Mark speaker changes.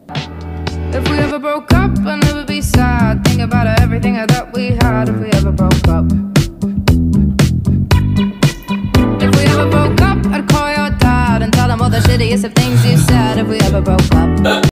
Speaker 1: If we ever broke up, I'd never be sad. Think about everything I thought we had. If we ever broke up. If we ever broke up, I'd call your dad and tell him all the shittiest of things you said. If we ever broke up.